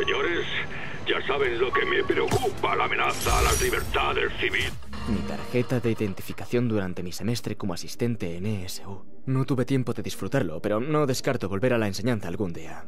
Señores, ya saben lo que me preocupa, la amenaza a las libertades civiles. Mi tarjeta de identificación durante mi semestre como asistente en ESU. No tuve tiempo de disfrutarlo, pero no descarto volver a la enseñanza algún día.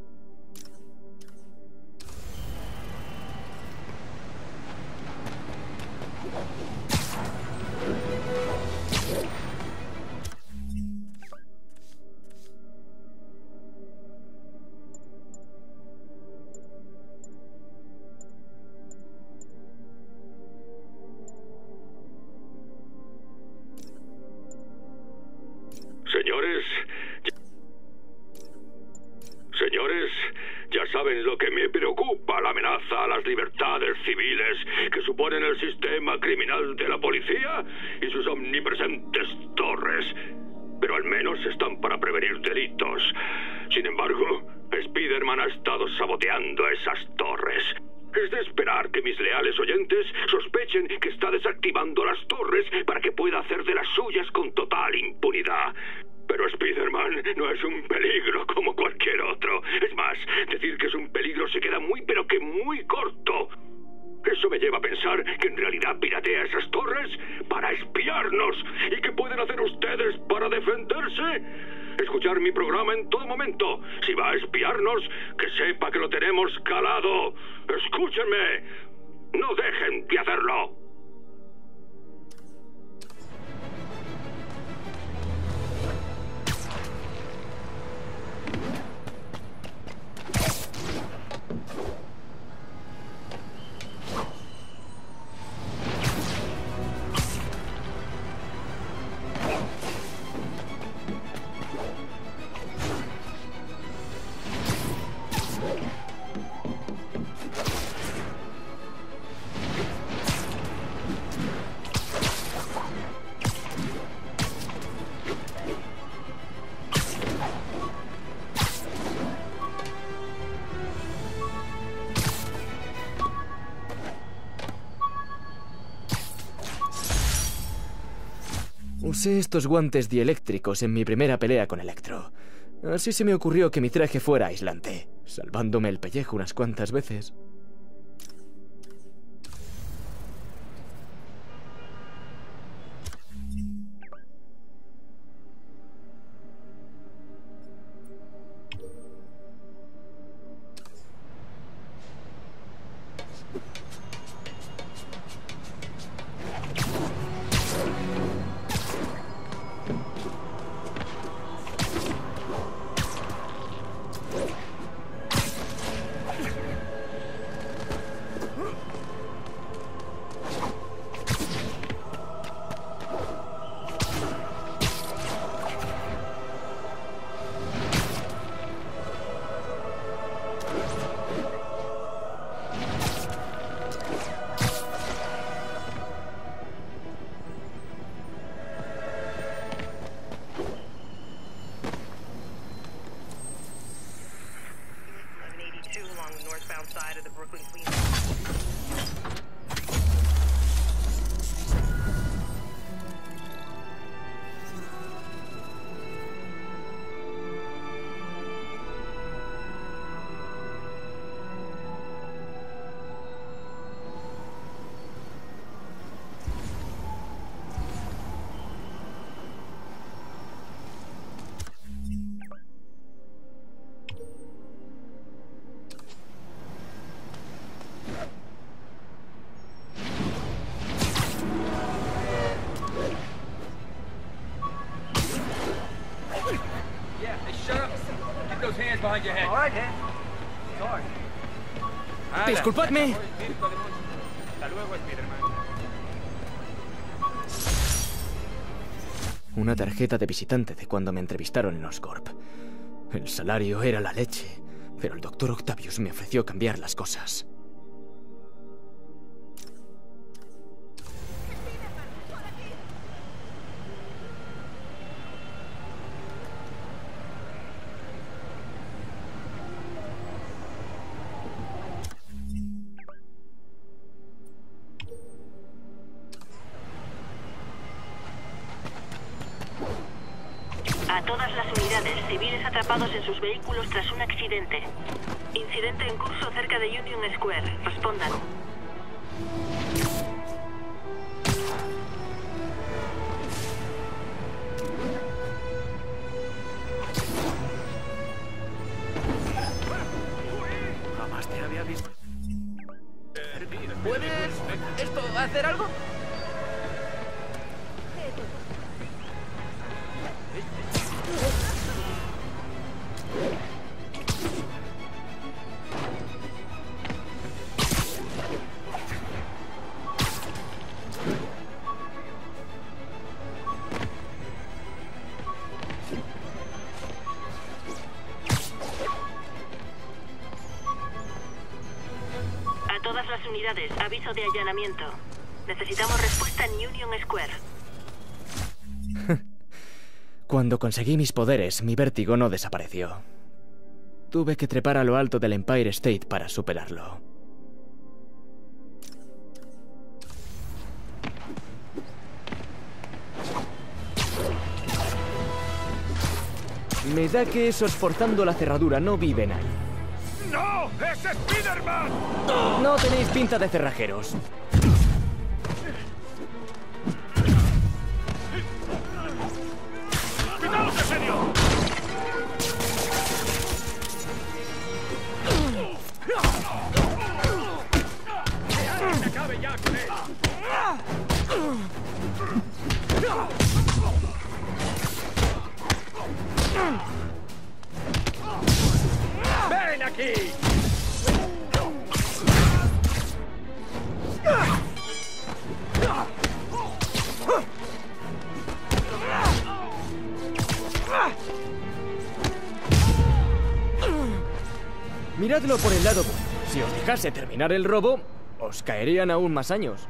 Señores, ya saben lo que me preocupa, la amenaza a las libertades civiles que suponen el sistema criminal de la policía y sus omnipresentes torres. Pero al menos están para prevenir delitos. Sin embargo, Spider-Man ha estado saboteando esas torres. Es de esperar que mis leales oyentes sospechen que está desactivando las torres para que pueda hacer de las suyas con total impunidad. Pero Spider-Man no es un peligro como cualquier otro. Es más, decir que es un peligro se queda muy pero que muy corto. Eso me lleva a pensar que en realidad piratea esas torres para espiarnos. ¿Y qué pueden hacer ustedes para defenderse? Escuchar mi programa en todo momento. Si va a espiarnos, que sepa que lo tenemos calado. Escúchenme. No dejen de hacerlo. Usé estos guantes dieléctricos en mi primera pelea con Electro. Así se me ocurrió que mi traje fuera aislante, salvándome el pellejo unas cuantas veces. ¡Disculpadme! Hasta luego, Spider-Man. Una tarjeta de visitante de cuando me entrevistaron en Oscorp. El salario era la leche, pero el Dr. Octavius me ofreció cambiar las cosas. A todas las unidades, civiles atrapados en sus vehículos tras un accidente. Incidente en curso cerca de Union Square. Respondan. Jamás te había visto. ¿Puedes hacer algo? A todas las unidades, aviso de allanamiento. Necesitamos respuesta en Union Square. Cuando conseguí mis poderes, mi vértigo no desapareció. Tuve que trepar a lo alto del Empire State para superarlo. Me da que esos forzando la cerradura no viven ahí. ¡No! ¡Es Spider-Man! No tenéis pinta de cerrajeros. ¡Cuidaos, en serio! ¡Que se acabe ya con él! ¡Ven aquí! Miradlo por el lado bueno. Si os dejase terminar el robo, os caerían aún más años.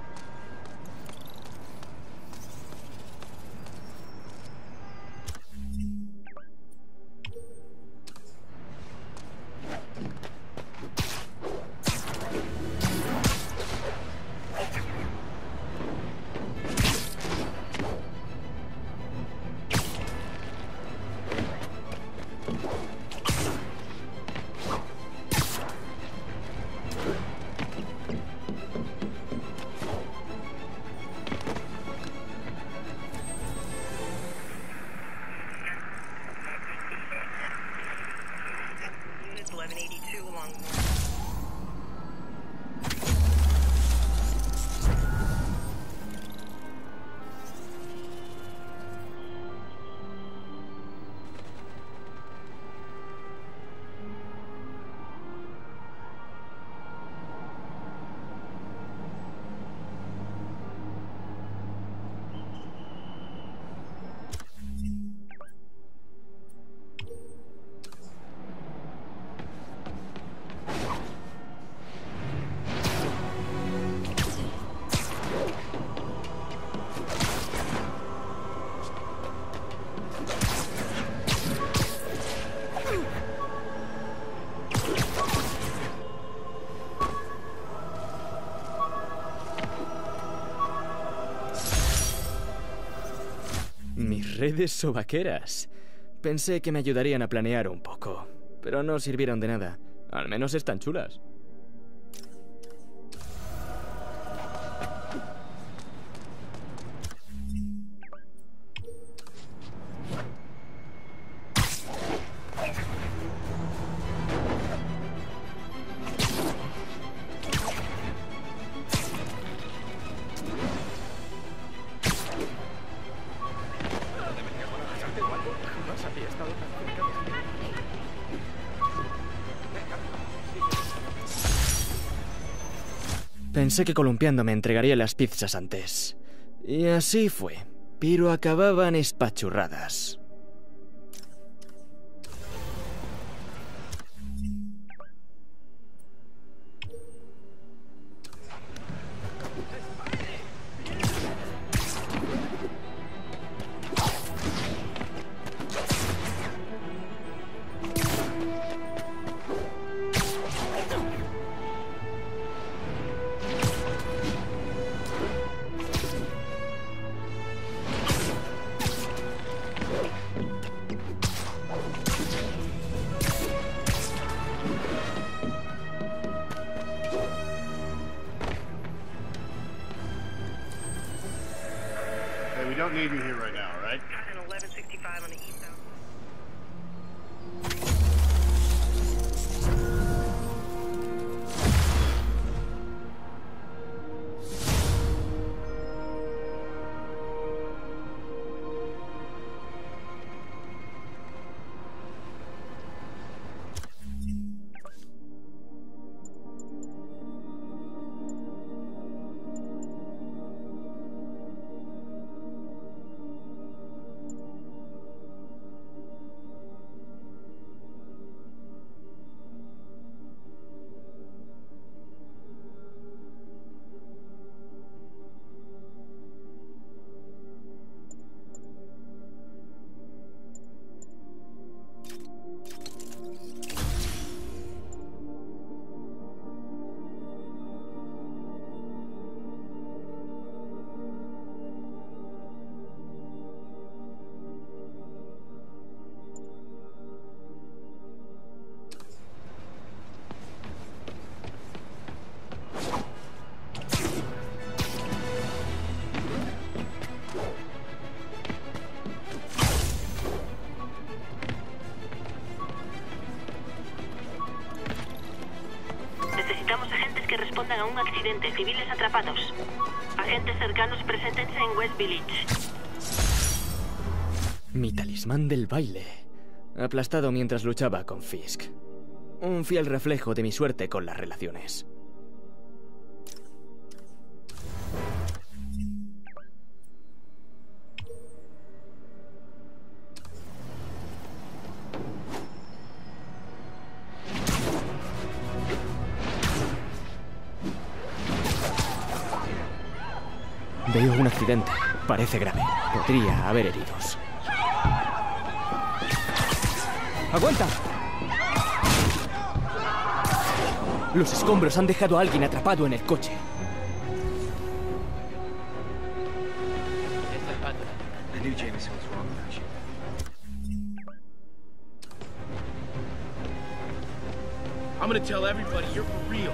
Mis redes sobaqueras. Pensé que me ayudarían a planear un poco, pero no sirvieron de nada. Al menos están chulas. Pensé que columpiándome entregaría las pizzas antes. Y así fue, pero acababan espachurradas. we don't need you here right now, all right? An 1165 on the eastbound. Necesitamos agentes que respondan a un accidente. Civiles atrapados. Agentes cercanos, preséntense en West Village. Mi talismán del baile. Aplastado mientras luchaba con Fisk. Un fiel reflejo de mi suerte con las relaciones. Veo un accidente. Parece grave. Podría haber heridos. ¡Aguanta! Los escombros han dejado a alguien atrapado en el coche. I knew Jameson was wrong about you. I'm gonna tell everybody you're for real.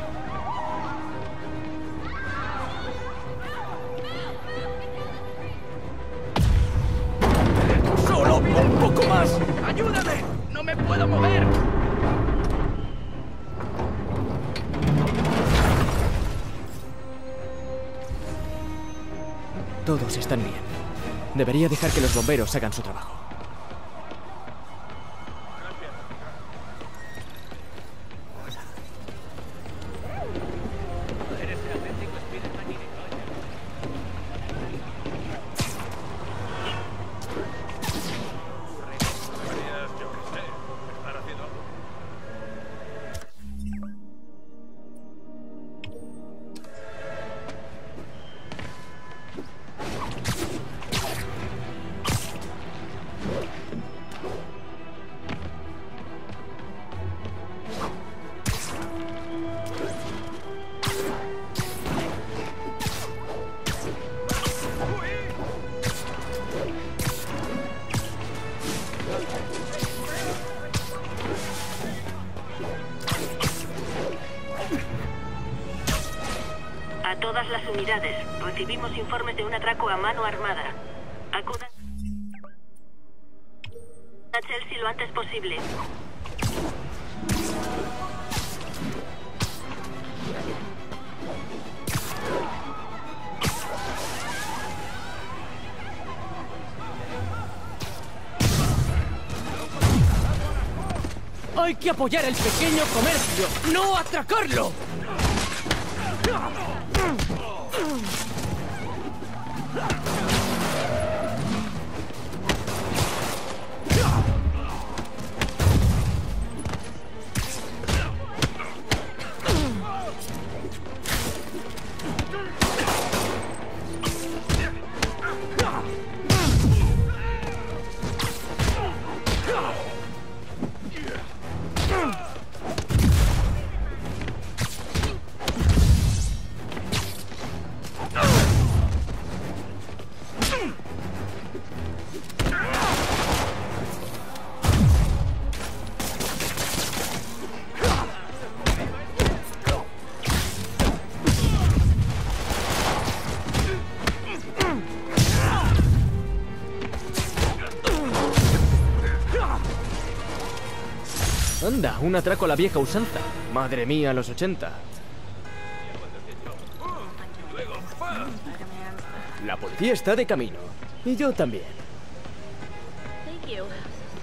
¡Solo un poco más! ¡Ayúdame! ¡No me puedo mover! Todos están bien. Debería dejar que los bomberos hagan su trabajo. A todas las unidades, recibimos informes de un atraco a mano armada. Acudan a Chelsea lo antes posible. ¡Hay que apoyar el pequeño comercio, no atracarlo! Anda, un atraco a la vieja usanza. Madre mía, los 80. La policía está de camino. Y yo también. Thank you.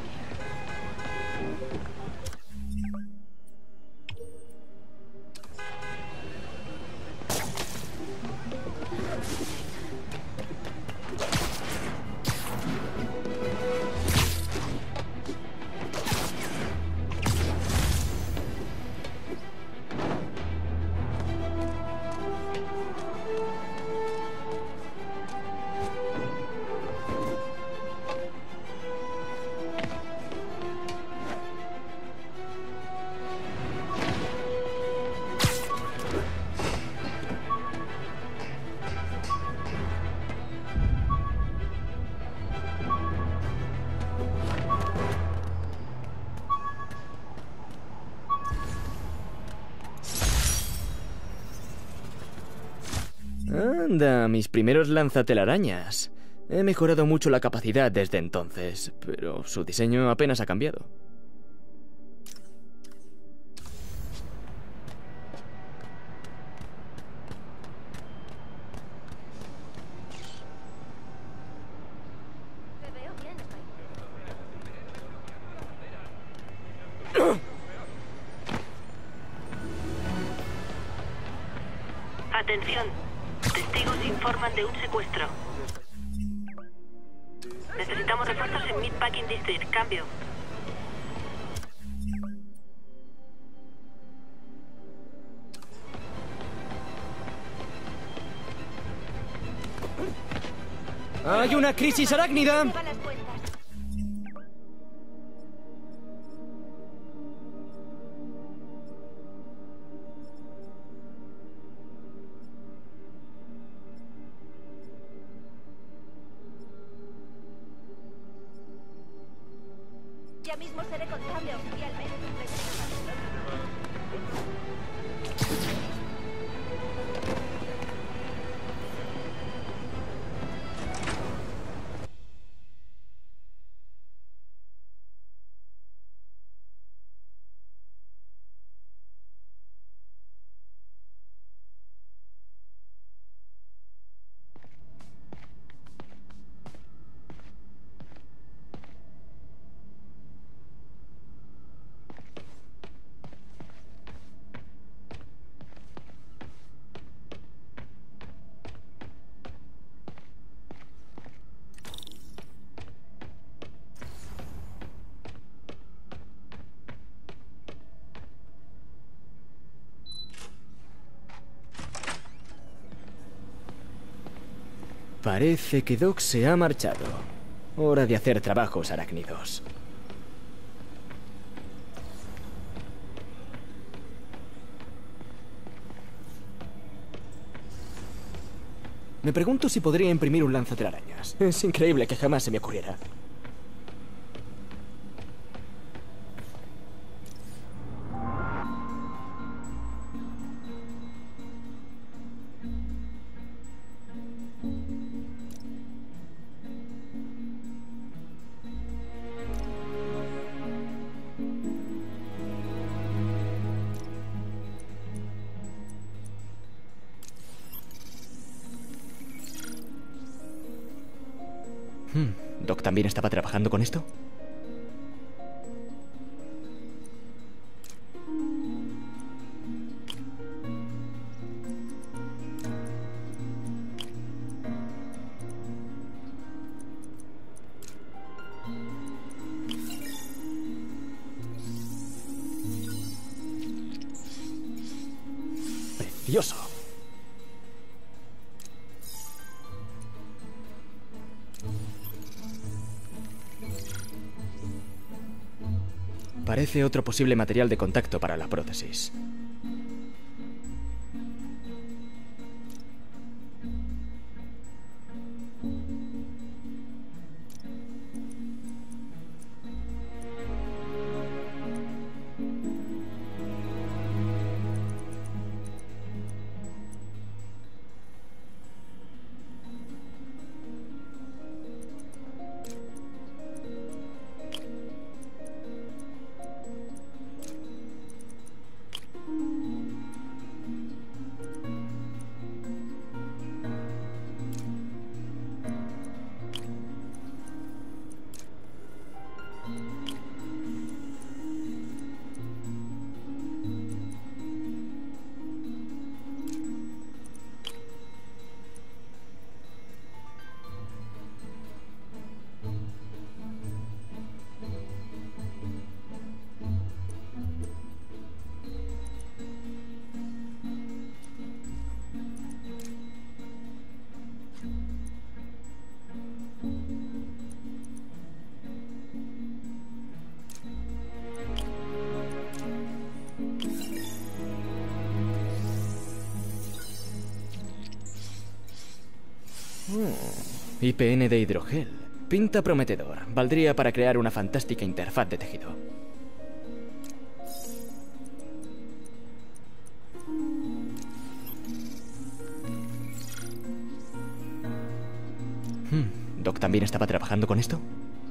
Anda, mis primeros lanzatelarañas. He mejorado mucho la capacidad desde entonces, pero su diseño apenas ha cambiado. Te veo bien, Spike. Atención. Testigos informan de un secuestro. Necesitamos refuerzos en Meatpacking District. Cambio. ¡Hay una crisis arácnida! Paga las cuentas. Ya mismo seré contable oficialmente. Parece que Doc se ha marchado. Hora de hacer trabajos arácnidos. Me pregunto si podría imprimir un lanzatelarañas. Es increíble que jamás se me ocurriera. ¿Doc también estaba trabajando con esto? Precioso. Parece otro posible material de contacto para la prótesis. IPN de hidrogel. Pinta prometedor. Valdría para crear una fantástica interfaz de tejido. ¿Doc también estaba trabajando con esto?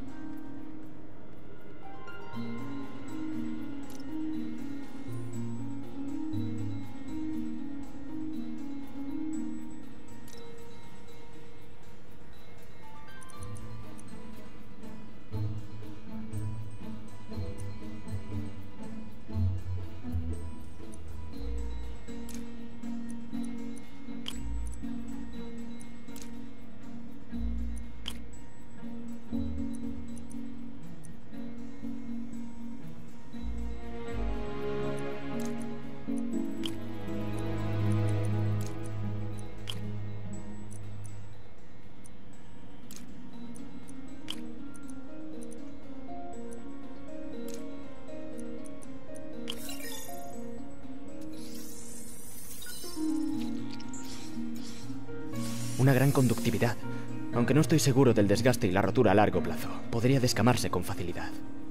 Una gran conductividad, aunque no estoy seguro del desgaste y la rotura a largo plazo. Podría descamarse con facilidad.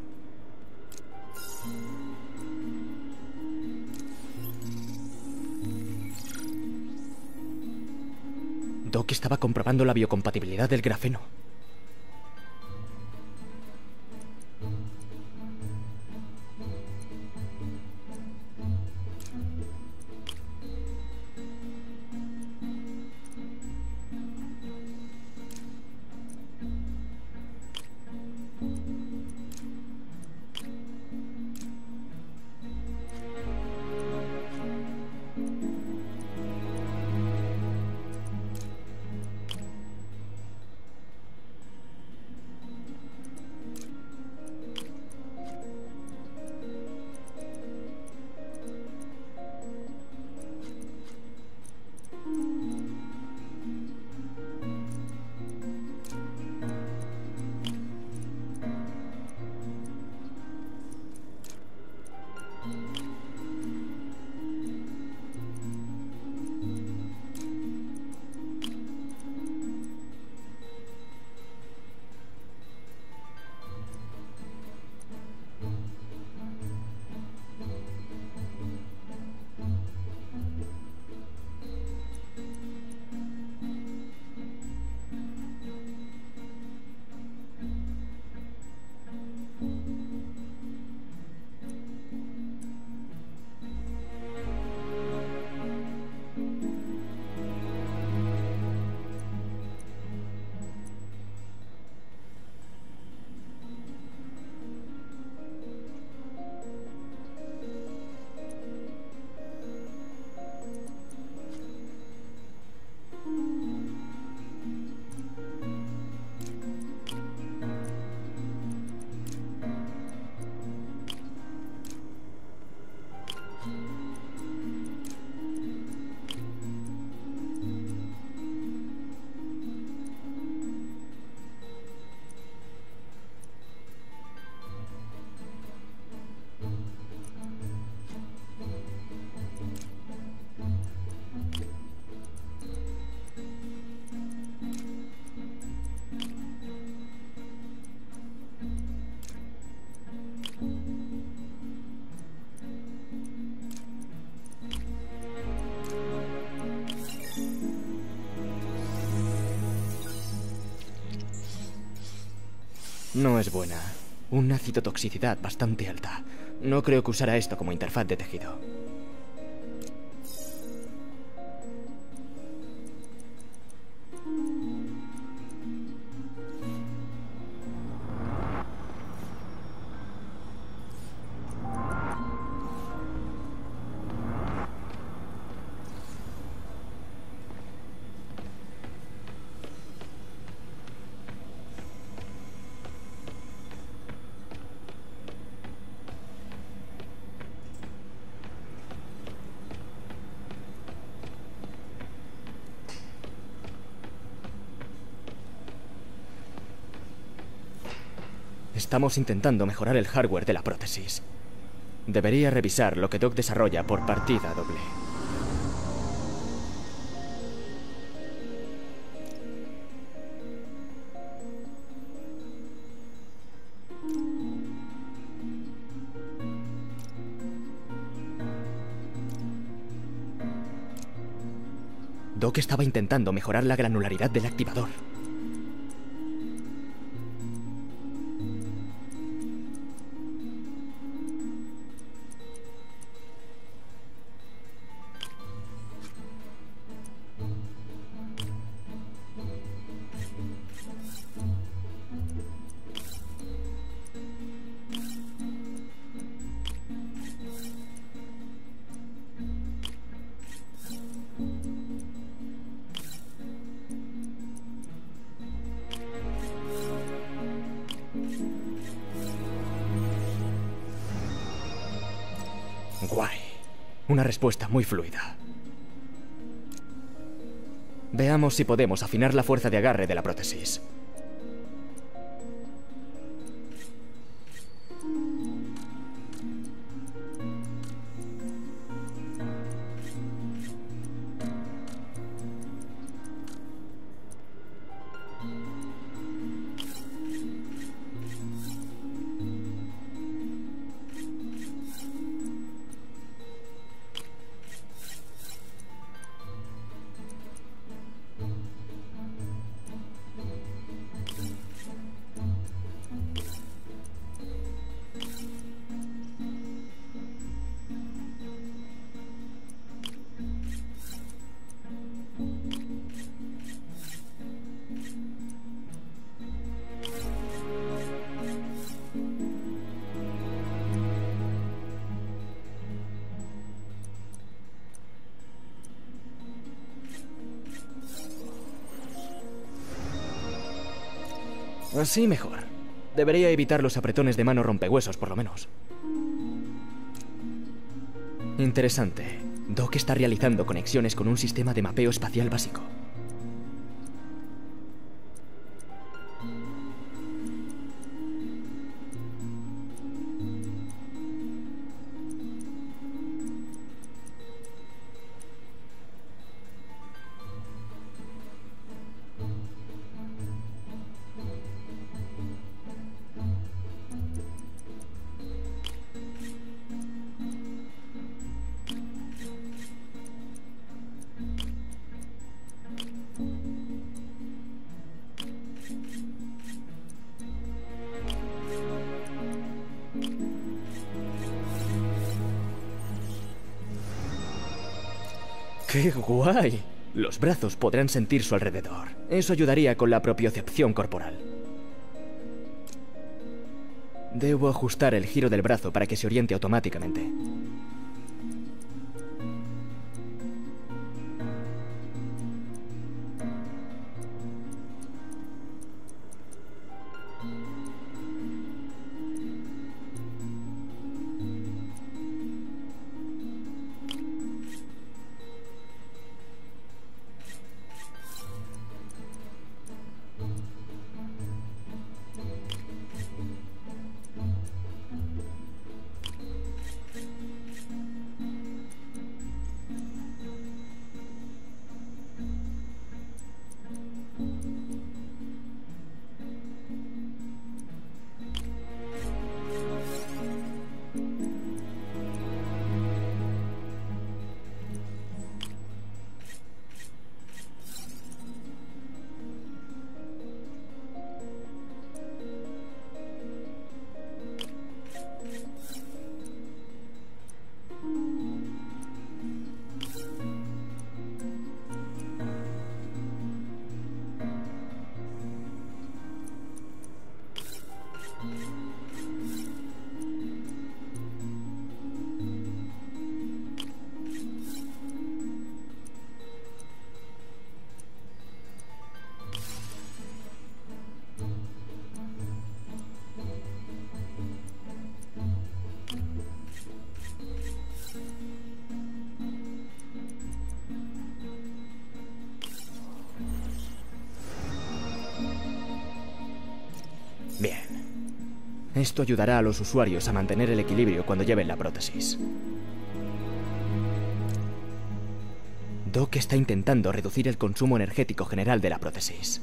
Doc estaba comprobando la biocompatibilidad del grafeno. No es buena. Una citotoxicidad bastante alta. No creo que usara esto como interfaz de tejido. Estamos intentando mejorar el hardware de la prótesis. Debería revisar lo que Doc desarrolla por partida doble. Doc estaba intentando mejorar la granularidad del activador. Guay. Una respuesta muy fluida. Veamos si podemos afinar la fuerza de agarre de la prótesis. Así mejor. Debería evitar los apretones de mano rompehuesos, por lo menos. Interesante. Doc está realizando conexiones con un sistema de mapeo espacial básico. ¡Qué guay! Los brazos podrán sentir su alrededor. Eso ayudaría con la propiocepción corporal. Debo ajustar el giro del brazo para que se oriente automáticamente. Bien. Esto ayudará a los usuarios a mantener el equilibrio cuando lleven la prótesis. Doc está intentando reducir el consumo energético general de la prótesis.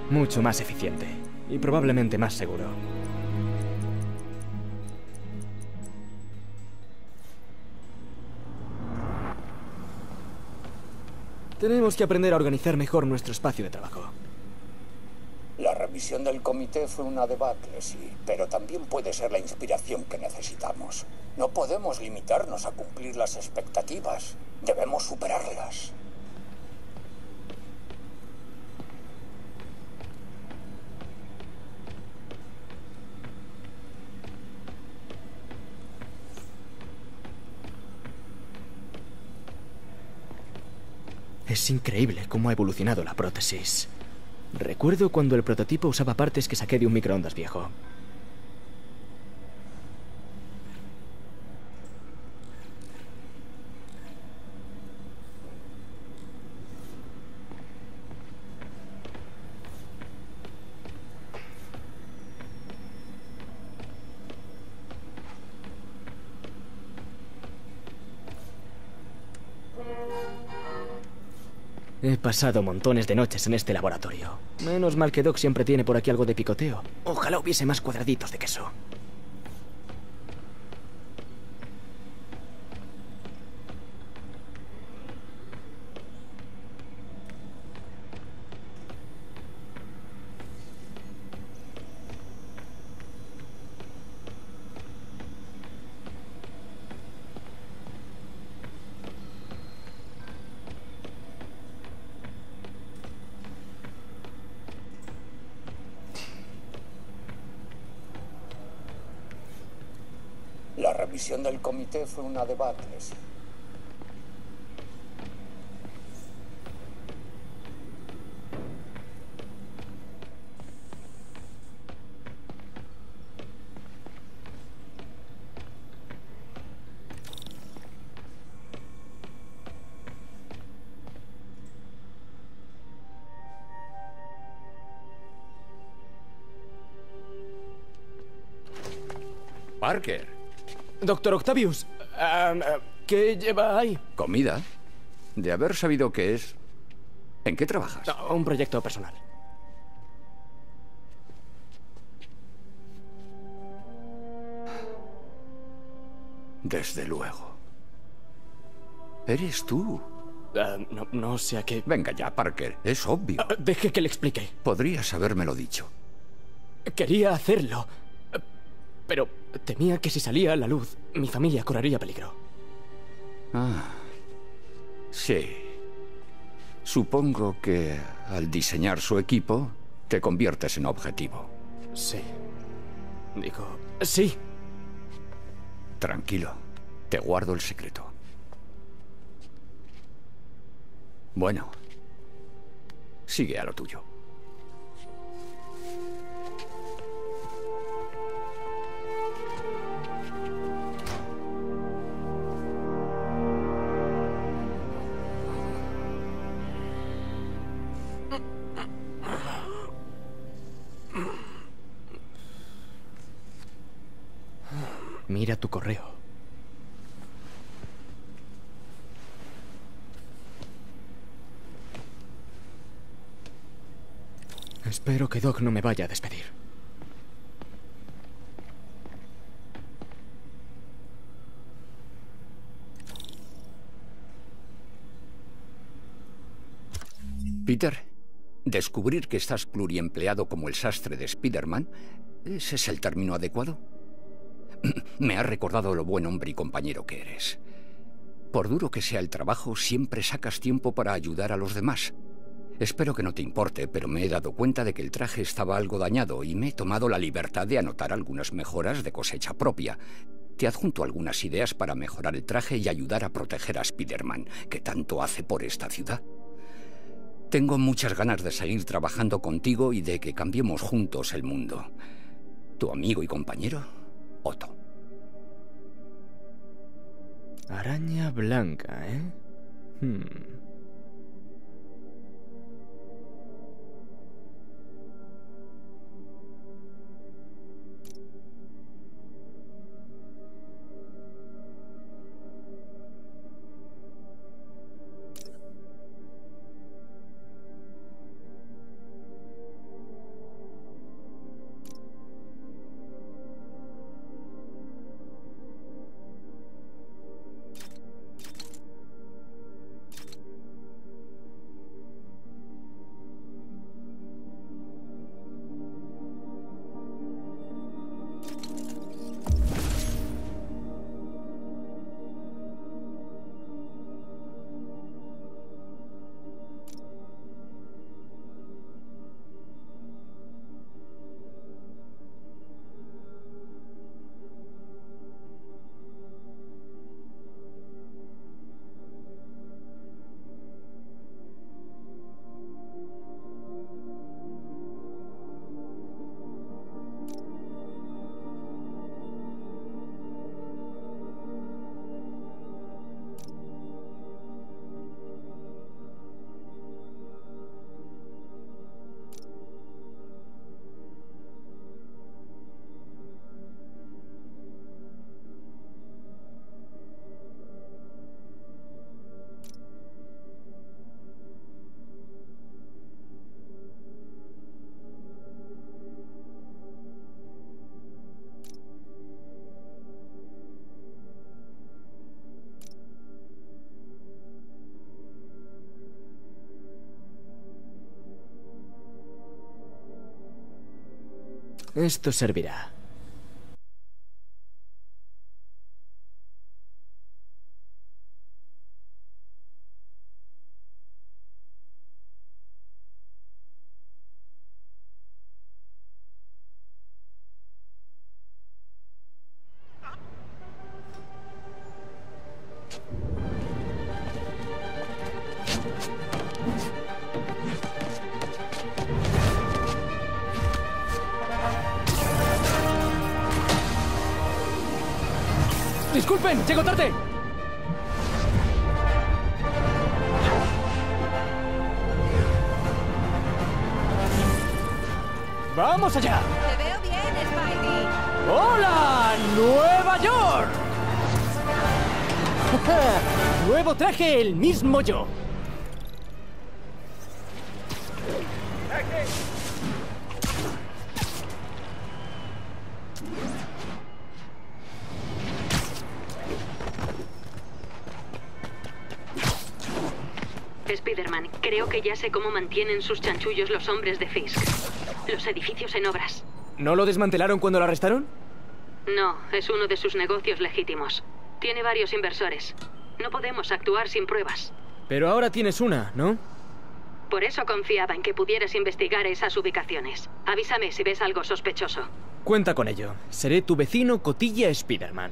Mucho más eficiente. Y probablemente más seguro. Tenemos que aprender a organizar mejor nuestro espacio de trabajo. La revisión del comité fue una debacle, sí, pero también puede ser la inspiración que necesitamos. No podemos limitarnos a cumplir las expectativas. Debemos superarlas. Es increíble cómo ha evolucionado la prótesis. Recuerdo cuando el prototipo usaba partes que saqué de un microondas viejo. He pasado montones de noches en este laboratorio. Menos mal que Doc siempre tiene por aquí algo de picoteo. Ojalá hubiese más cuadraditos de queso. La revisión del comité fue una debacle, sí. Parker. Doctor Octavius, ¿qué lleva ahí? ¿Comida? De haber sabido qué es... ¿En qué trabajas? No, un proyecto personal. Desde luego. ¿Eres tú? No sé a qué... Venga ya, Parker. Es obvio. Deje que le explique. Podrías habérmelo dicho. Quería hacerlo, pero temía que si salía a la luz, mi familia correría peligro. Ah, sí. Supongo que al diseñar su equipo, te conviertes en objetivo. Sí. Digo, sí. Tranquilo. Te guardo el secreto. Bueno. Sigue a lo tuyo. Mira tu correo. Espero que Doc no me vaya a despedir. Peter, descubrir que estás pluriempleado como el sastre de Spider-Man, ¿ese es el término adecuado? Me ha recordado lo buen hombre y compañero que eres. Por duro que sea el trabajo, siempre sacas tiempo para ayudar a los demás. Espero que no te importe, pero me he dado cuenta de que el traje estaba algo dañado y me he tomado la libertad de anotar algunas mejoras de cosecha propia. Te adjunto algunas ideas para mejorar el traje y ayudar a proteger a Spider-Man, que tanto hace por esta ciudad. Tengo muchas ganas de seguir trabajando contigo y de que cambiemos juntos el mundo. Tu amigo y compañero, Otto. Araña blanca, ¿eh? Esto servirá. ¡Disculpen! ¡Llego tarde! ¡Vamos allá! Te veo bien, Spidey. ¡Hola! ¡Nueva York! Nuevo traje, el mismo yo. Spider-Man, creo que ya sé cómo mantienen sus chanchullos los hombres de Fisk. Los edificios en obras. ¿No lo desmantelaron cuando lo arrestaron? No, es uno de sus negocios legítimos. Tiene varios inversores. No podemos actuar sin pruebas. Pero ahora tienes una, ¿no? Por eso confiaba en que pudieras investigar esas ubicaciones. Avísame si ves algo sospechoso. Cuenta con ello. Seré tu vecino Cotilla Spider-Man.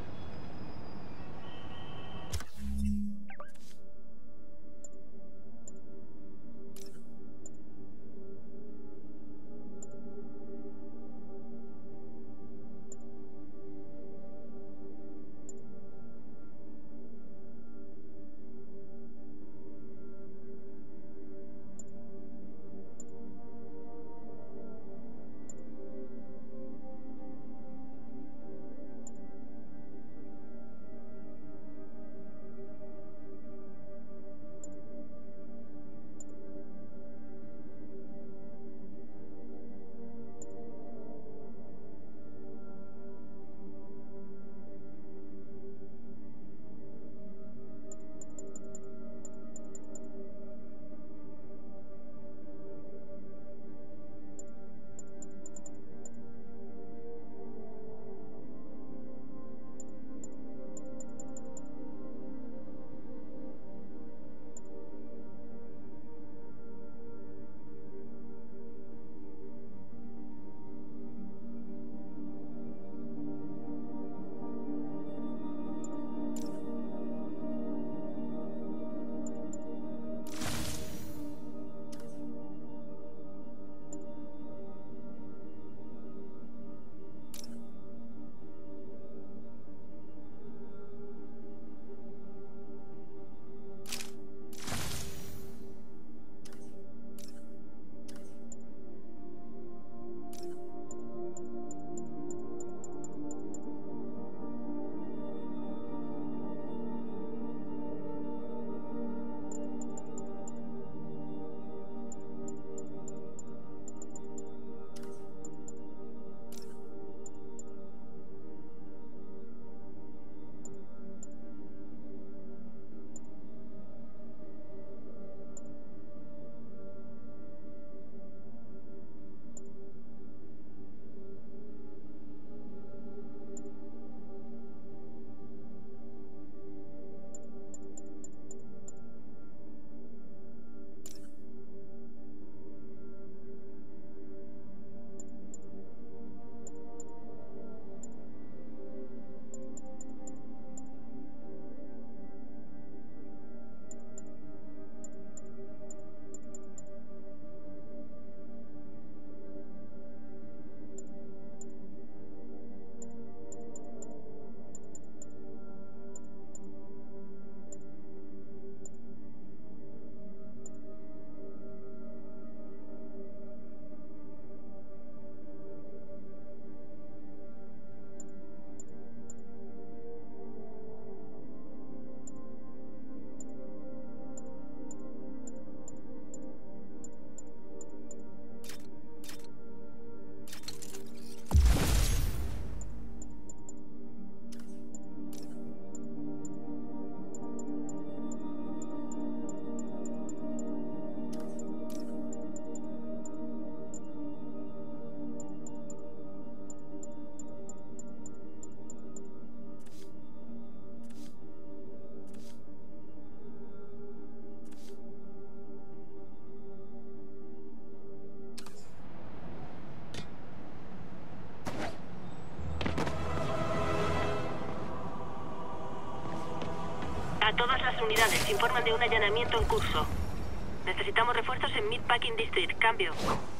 A todas las unidades, informan de un allanamiento en curso. Necesitamos refuerzos en Meatpacking District. Cambio.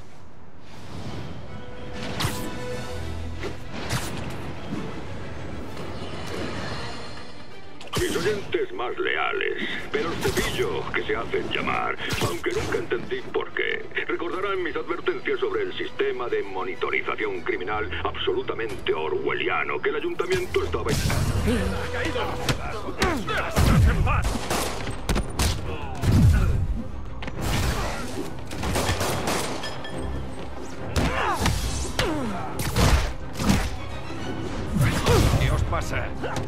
Mis oyentes más leales, pero el cepillo que se hacen llamar, aunque nunca entendí por qué, recordarán mis advertencias sobre el sistema de monitorización criminal absolutamente orwelliano que el ayuntamiento estaba... ¿Qué os pasa?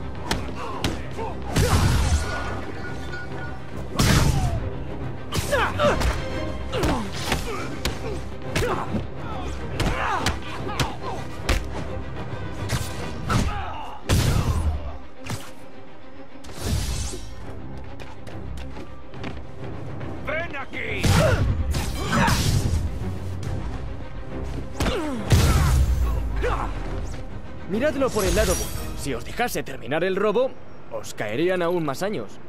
¡Ven aquí! Miradlo por el lado bueno. Si os dejase terminar el robo, os caerían aún más años.